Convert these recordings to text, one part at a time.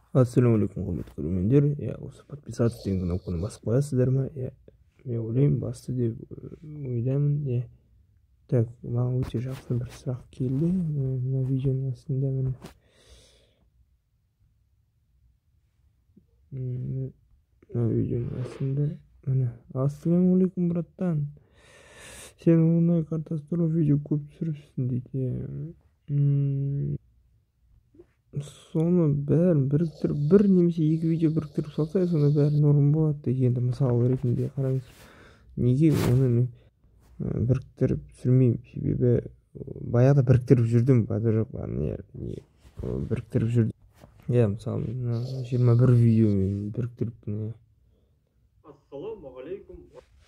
Ассалаумағалейкум, құрметті көрермендер. Осы подписаться деген кнопканы басып қоясыздар ма? Мен ойлаймын, басты деп ойлаймын. Так, маған өте жақсы бір сұрақ келді. Мына видеоның астында міне. Мына видеоның астында міне. Ассалаумағалейкум, браттан. Сен онлайн картасы туралы видео көп түсіріпсің дейді. Соны бәрін біріктіріп, бір немесе екі видео біріктіріп салса, сонда бәрі норм болады. Енді мысал ретінде қараңыз, неге оны мен біріктіріп түсірмеймін? Себебі баяғыда біріктіріп жүрдім, қазір жоқ, біріктіріп жүрдім. Мысалы 21 видео мен біріктіріп, ассалаумағалейкум,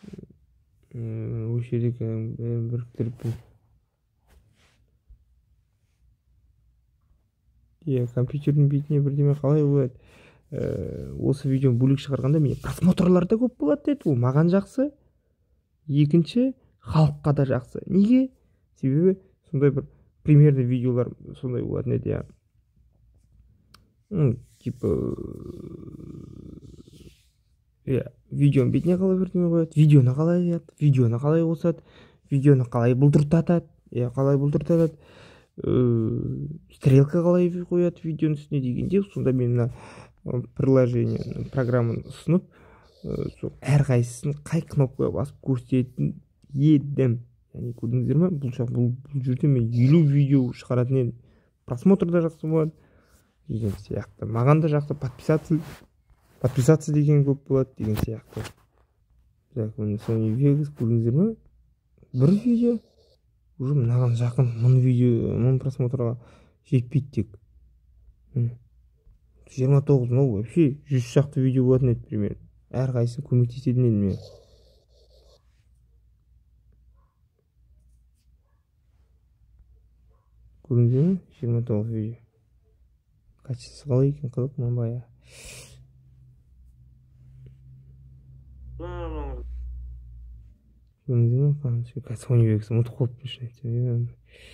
осы жерде бәрін біріктіріп, компьютердің бетіне бірдеме қалай болады. Осы видеоны бөлек шығарғанда мен просмотрлар да көп болады деді. Ол маған жақсы. Екінші, халыққа да жақсы. Неге? Себебі сондай бір примерді видеолар сондай болатын еді. Типа видеоның бетіне қалай бірдеме қояды, видеоны қалай қояды, видеоны қалай қосады, видеоны қалай бұлдыртатады, қалай бұлдыртатады, стрелка қалай қояды видеоның үстіне дегенде, сонда мен мына приложение программаны ұсынып, әрқайсысын қай кнопкаға басып көрсететін едім. Яғни көрдіңіздер ме? Бұл жерде мен 50 видео шығаратын едім. Просмотр да жақсы болады деген сияқты. Маған да жақсы подписаться деген көп болады деген сияқты. Так, міне Sony Vegas көрдіңіздер ме? Бір видео уже мынаған жақын, мың просмотрға жетпейді тек. 29, вообще 100 шақты видео болатын еді примерно. Әрқайсысын көмектесетін едім мен. Көрдіңіздер ме? 29 видео. Качествосы қалай екен, қызық мына бая. Көрдіңіздер ме? Sony Vegas ұмытып қалыппын шын айтсам.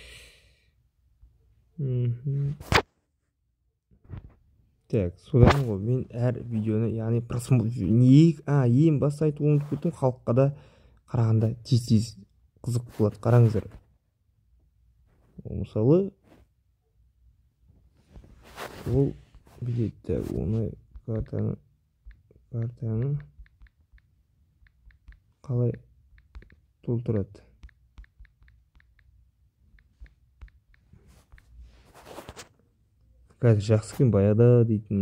Так, содан ғой мен әр видеоны, яғни ең басты айтып ұмытып кеттім, халыққа да қарағанда тез қызық болады. Қараңыздар. Мысалы, ол билетті, оны картаны қалай толтырады. Қазір жақсы екен, баяғыда дейтін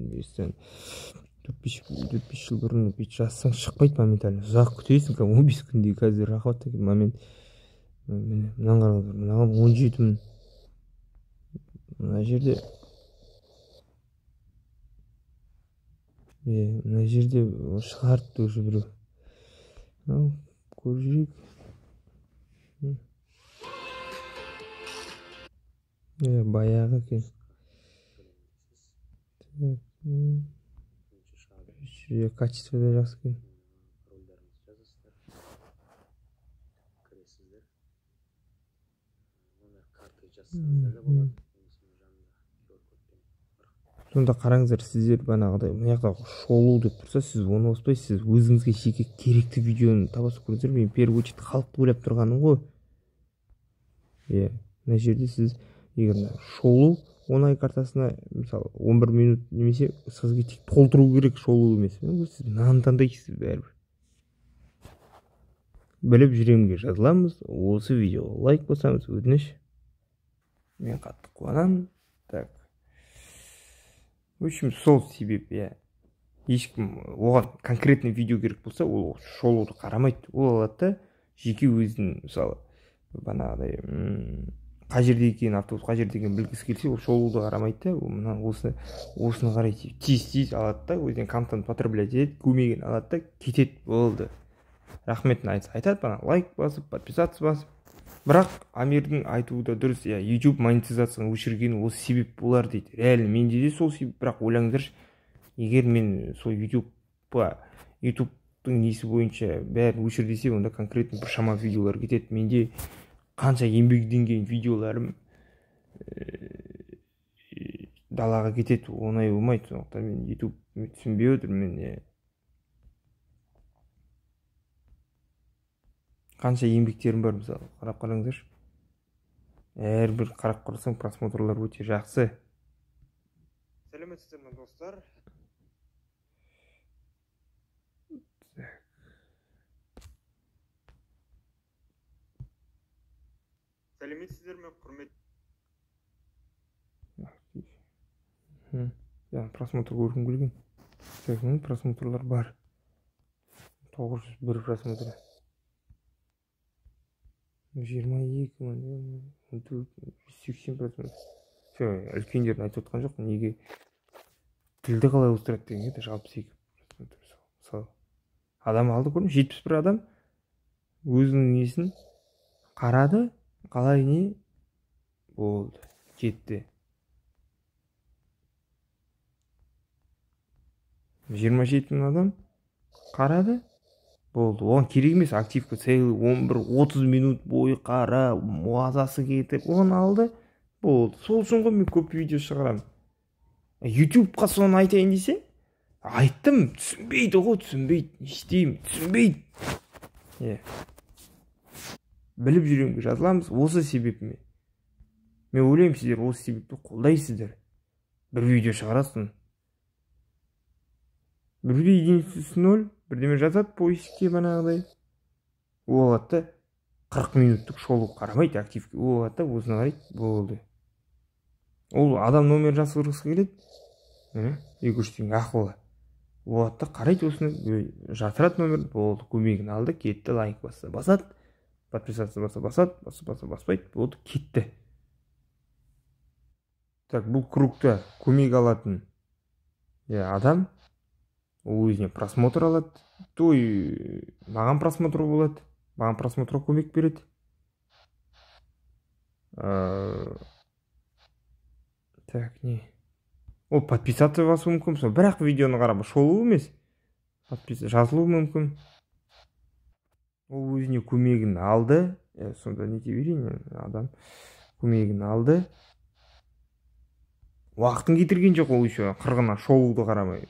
4-5 жыл бұрын жазсаң шықпайды моментально. Ұзақ күтесің, 15 күндей. Қазір рахат деген момент. Мынаған қараңыздар, мынаған 17 мың. Мына жерде шығарды уже біреу. Көріп жүрейік. Баяғы екен. Качество да жақсы екен. Сонда қараңыздар, сіздер бағанағыдай мына жақта шолу деп тұрса, сіз оны қоспайсыз, сіз өзіңізге жеке керекті видеоны табасыз. Көрдіңіздер, мен первый очередь халықты ойлап тұрғаным ғой. Мына жерде сіз егер шолу онлайн картасына мысалы 11 минут немесе сізге тек толтыру керек, шолу емес. Сіз мынаны таңдайсыз бәрібір. Біліп жүремге жазыламыз. Осы видеоға лайк басамыз, өтініш. Мен қатты қуанамын. Так. В общем, сол себеп, ешкім оған конкретный видео керек болса, ол шолуды қарамайды. Ол алады да жеке өзінің, мысалы, бағанағыдай қай жерде екен, автобус қай жерде екен білгісі келсе, ол шолуды қарамайды да, осыны қарайды, тез алады да, өзінен контент потреблять етеді, көмегін алады да, кетеді, болды. Рахметін айтады, бана лайк басып, подписаться басып. Бірақ Амирдің айтуы да дұрыс, YouTube монетизацияны өшіргені осы себеп болар дейді. Реально менде де сол себеп, бірақ ойлаңыздаршы, егер мен сол YouTube'тың несі бойынша бәрін өшір десе, онда конкретно бір шама видеолар кетеді. Менде қанша еңбектенген видеоларым далаға кетеді, оңай болмайды. Сондықтан мен YouTube түсінбей отырмын. Мен қанша еңбектерім бар, мысалы, қарап қараңыздаршы. Әрбір қарап қарасаң, просмотрлар өте жақсы. Сәлеметсіздер ме, достар? Сәлеметсіздер ме, құрмет? Просмотр көргім келген. Просмотрлар бар. 901 просмотр. 22 мың, 80 просмотр. Үлкендерін айтып отқан жоқ. Неге тілді қалай ауыстырады деген еді, 62 просмотр. Адам алды, көрдің, 71 адам өзінің несін қарады, қалай не болды, кетті. 27 мың адам қарады, болды. Оған керек емес активка, целый 11-30 минут бойы қара, мазасы кетіп, оны алды, болды. Сол үшін ғой мен көп видео шығарамын. YouTube-қа соны айтайын десе, айттым, түсінбейді ғой, түсінбейді, іштеймін, түсінбейді. Біліп жүремін, жазыламыз, осы себепіме. Мен ойлаймын, сіздер осы себепті қолдайсыздар. Бір видео шығарасын. Бірде единицасы 0, бірдеме жазады поиске банағыдай. Ол атты 40 минуттық шолу қарамайды активке. Ол атты өзіне қарайды, болды. Ол адам номер жасырғысы келеді. 2-3 теңге ақылы. Ол атты қарайды, осыны жасырады номер, болды. Көмегін алды, кетті, лайк басса басады. Подписаться басады, баспайды, болды, кетті. Так, бұл кругта көмек алатын адам ол өзіне просмотр алады, той маған просмотр болады, маған просмотр көмек береді. Так, не? Ол подписаться басу мүмкін, бірақ видеоны қарап шолу емес, жазылу мүмкін. Ол өзіне көмегін алды, сонда не те берейін, адам көмегін алды. Уақытын кетірген жоқ, ол еще қырғына шолуды қарамай.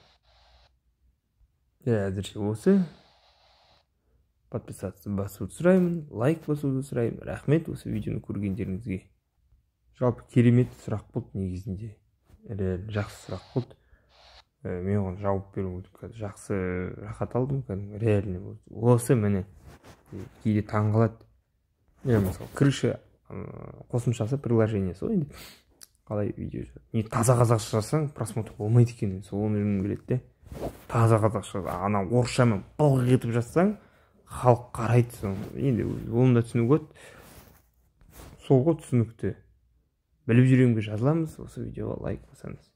Әзірше осы. Подписаться басуды сұраймын, лайк басуды сұраймын. Рахмет осы видеоны көргендеріңізге. Жалпы керемет сұрақ болды негізінде. Жақсы сұрақ болды. Мен оған жауап беруім жақсы рахат алдым, реально болды. Осы міне кейде таңғалады. Мысалы, крыша қосымшасы приложениесі ғой енді. Қалай видео не таза қазақша жазсаң просмотр болмайды екен, соны жүргім келеді. Таза қазақша, ана орысшамен былқ етіп жазсаң, халық қарайды. Енді оны да түсіну керек. Сол ғой түсінікті. Біліп жүремге жазыламыз, осы видеоға лайк басаңыз.